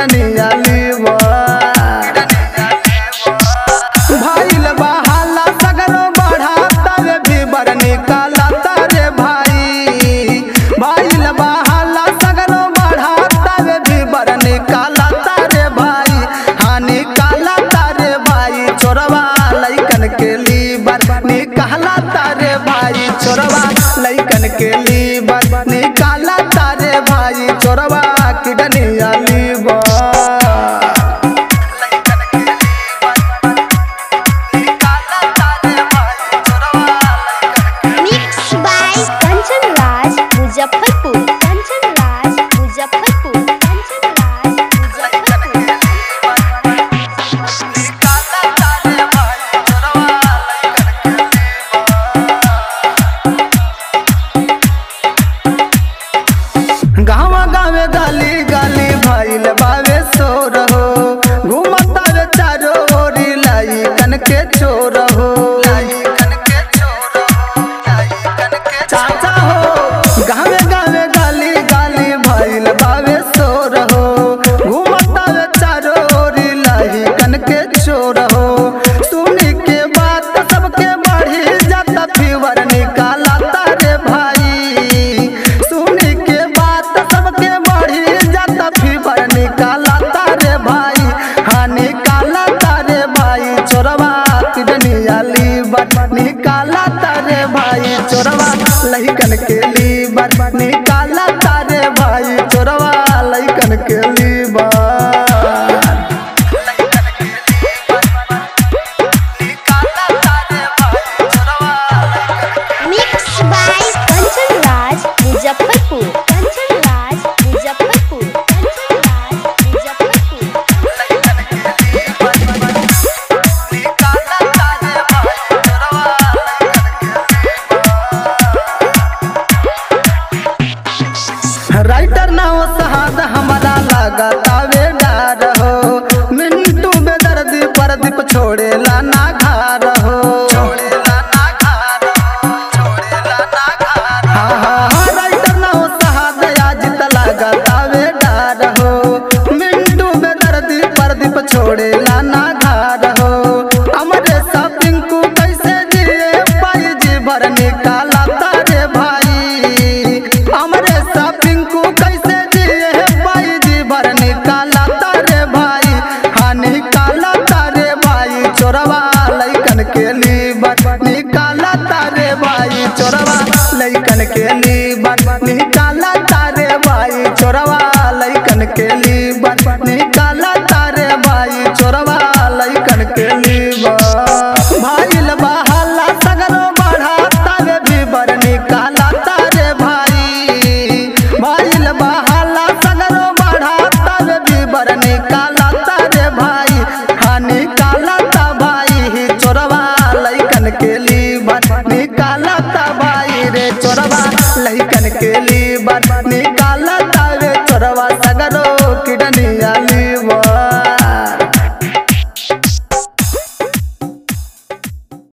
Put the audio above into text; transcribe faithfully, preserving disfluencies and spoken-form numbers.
किडनिया liver भाईल बहाला सगरो बढ़ा तवे भी बर निकाला तारे भाई भाईल बहाला सगरो बढ़ा तवे भी बर निकाला तारे भाई हाँ निकाला तारे भाई चोरवा लइकन के लीवर निकाला तारे भाई चोरवा लइकन के लीवर निकाला तारे भाई चोरवा किडनिया लीवर मुजफ्फरपुर कंचन राज मुजफ्फरपुर कंचन राज मुजफ्फरपुर गाँव गाँव गाली गाली भाईल बावे सो रहो घूमता वे चारो ओरी लाई कन के चोर हो चाचा हो गाँव गाँव गाली गाली भाईल बावे सो रहो घूमता वे चारो ओरी लाई कन के चोर हो सुनी के बात सबके बढ़ी जाता फीवर निकाला तारे भाई सुनी के बात सबके बढ़ी जाता फीवर निकाला तारे भाई हाँ निकाला तारे भाई चोरवा किडनिया लीवर निकाला तारे भाई चोरवा लइकन के लीवर निकाला तारे भाई चोरवा लइकन के liver mix by Kanchan Raj Muzaffarpur Kanchan Raj Muzaffarpur Kanchan Raj Muzaffarpur writer ना हो सहाद हमारा लगातावे डार हो मिंटू बेदर्दी परदीप छोड़े ला ना घर हो हाँ हाँ हाँ राइटर ना हो सहाद आज त लगातावे डार हो मिंटू बेदर्दी परदीप छोड़े ला ना घर हो हमारे शॉपिंग को कैसे जिए पाई जी भर निकाला तारे भाई हमारे शॉपिंग को कैसे जिए पाई जी भर निकाला तारे भाई हाँ निकाला तारे भाई चोरवा लइकन के लीवर निकाला तारे भाई चोरवा लइकन के लीवर निकाला तारे भाई चोरवा लइकन के लीवर निकाला तारे भाई चोरवा लइकन के लीवर भाईल बहाला सगरो बढ़ा तवे भी बर निकाला तारे भाई भाईल बहाला सगरो बढ़ा तवे भी बर निकाला तारे भाई हाँ निकाला ता भाई चोरवा लइकन के लीवर निकाला ता भाई रे चोरवा लइकन के लीवर निकाला